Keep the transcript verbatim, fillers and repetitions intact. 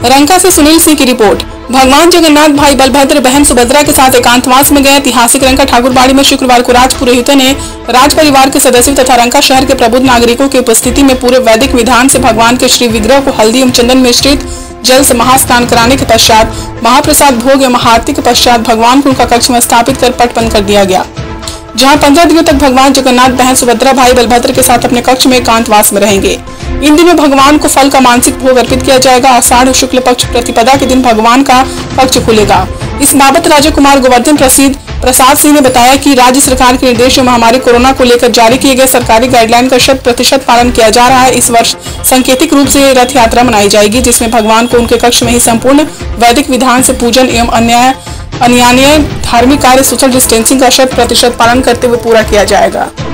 रंका से सुनील सिंह की रिपोर्ट। भगवान जगन्नाथ भाई बलभद्र बहन सुभद्रा के साथ एकांतवास में गए ऐतिहासिक रंका ठाकुरबाड़ी में शुक्रवार को राज पुरोहितों ने राज परिवार के सदस्यों तथा रंका शहर के प्रबुद्ध नागरिकों की उपस्थिति में पूरे वैदिक विधान से भगवान के श्री विग्रह को हल्दी एवं चंदन मिश्रित जल से महास्नान कराने के पश्चात महाप्रसाद भोग एवं महाआरती के पश्चात भगवान को उनका कक्ष में स्थापित कर पट बंद कर दिया गया, जहां पंद्रह दिनों तक भगवान जगन्नाथ बहन सुभद्रा भाई बलभद्र के साथ अपने कक्ष में एकांतवास में रहेंगे। इन दिनों भगवान को फल का मानसिक भोग अर्पित किया जाएगा। आषाढ़ शुक्ल पक्ष प्रतिपदा के दिन भगवान का कक्ष खुलेगा। इस बाबत राजा कुमार गोवर्धन प्रसिद्ध प्रसाद सिंह ने बताया कि राज्य सरकार के निर्देश में महामारी कोरोना को लेकर जारी किए गए सरकारी गाइडलाइन का शत प्रतिशत पालन किया जा रहा है। इस वर्ष सांकेतिक रूप से रथ यात्रा मनाई जाएगी, जिसमें भगवान को उनके कक्ष में ही संपूर्ण वैदिक विधान से पूजन एवं अन्य अन्यान्य धार्मिक कार्य सोशल डिस्टेंसिंग का शत प्रतिशत पालन करते हुए पूरा किया जाएगा।